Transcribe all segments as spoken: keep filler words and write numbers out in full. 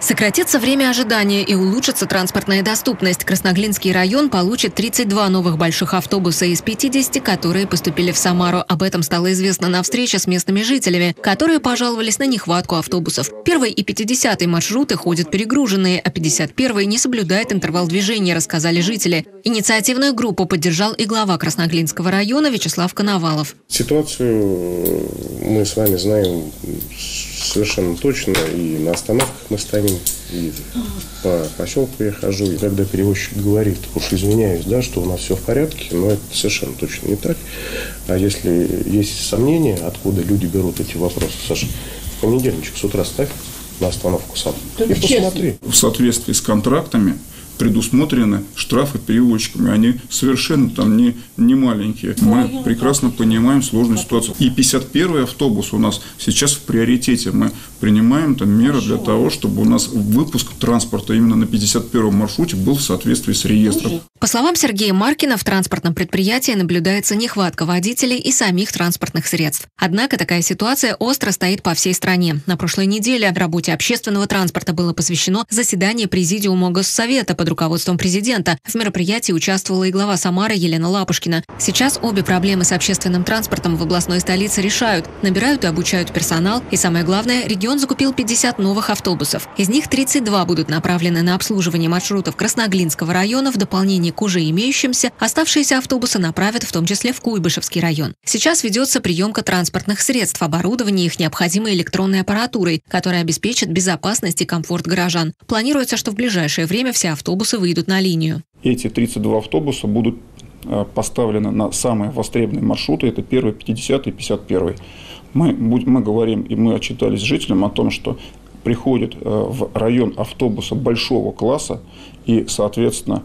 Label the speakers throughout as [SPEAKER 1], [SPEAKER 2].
[SPEAKER 1] Сократится время ожидания и улучшится транспортная доступность. Красноглинский район получит тридцать два новых больших автобуса из пятидесяти, которые поступили в Самару. Об этом стало известно на встрече с местными жителями, которые пожаловались на нехватку автобусов. Первый и пятидесятый маршруты ходят перегруженные, а пятьдесят первый не соблюдает интервал движения, рассказали жители. Инициативную группу поддержал и глава Красноглинского района Вячеслав Коновалов.
[SPEAKER 2] Ситуацию мы с вами знаем совершенно точно. И на остановках мы стоим, и по поселку я хожу. И когда перевозчик говорит, уж извиняюсь, да, что у нас все в порядке, но это совершенно точно не так. А если есть сомнения, откуда люди берут эти вопросы, Саша, в понедельничек с утра ставь на остановку сам и посмотри.
[SPEAKER 3] В соответствии с контрактами предусмотрены штрафы перевозчиками. Они совершенно там не, не маленькие. Мы прекрасно понимаем сложную ситуацию. И пятьдесят первый автобус у нас сейчас в приоритете. Мы принимаем там меры для того, чтобы у нас выпуск транспорта именно на пятьдесят первом маршруте был в соответствии с реестром.
[SPEAKER 1] По словам Сергея Маркина, в транспортном предприятии наблюдается нехватка водителей и самих транспортных средств. Однако такая ситуация остро стоит по всей стране. На прошлой неделе работе общественного транспорта было посвящено заседание Президиума Госсовета под руководством президента. В мероприятии участвовала и глава Самары Елена Лапушкина. Сейчас обе проблемы с общественным транспортом в областной столице решают. Набирают и обучают персонал. И самое главное, регион закупил пятьдесят новых автобусов. Из них тридцать два будут направлены на обслуживание маршрутов Красноглинского района в дополнение к уже имеющимся. Оставшиеся автобусы направят в том числе в Куйбышевский район. Сейчас ведется приемка транспортных средств, оборудование их необходимой электронной аппаратурой, которая обеспечит безопасность и комфорт горожан. Планируется, что в ближайшее время все автобусы выйдут на линию.
[SPEAKER 3] Эти тридцать два автобуса будут поставлены на самые востребованные маршруты. Это первый, пятидесятый, пятьдесят первый. Мы, мы говорим и мы отчитались жителям о том, что приходит в район автобуса большого класса и, соответственно,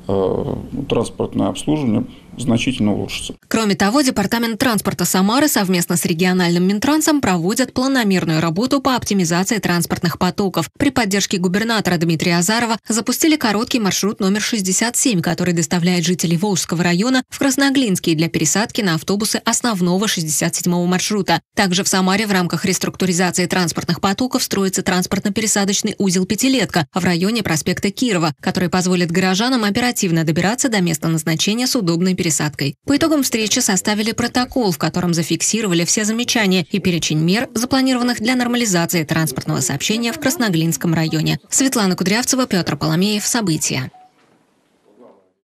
[SPEAKER 3] транспортное обслуживание значительно улучшится.
[SPEAKER 1] Кроме того, Департамент транспорта Самары совместно с региональным Минтрансом проводят планомерную работу по оптимизации транспортных потоков. При поддержке губернатора Дмитрия Азарова запустили короткий маршрут номер шестьдесят семь, который доставляет жителей Волжского района в Красноглинский для пересадки на автобусы основного шестьдесят седьмого маршрута. Также в Самаре в рамках реструктуризации транспортных потоков строится транспортно-пересадочный узел «Пятилетка» в районе проспекта Кирова, который позволит горожанам оперативно добираться до места назначения с удобной пересадкой. По итогам встречи составили протокол, в котором зафиксировали все замечания и перечень мер, запланированных для нормализации транспортного сообщения в Красноглинском районе. Светлана Кудрявцева, Петр Поломеев. События.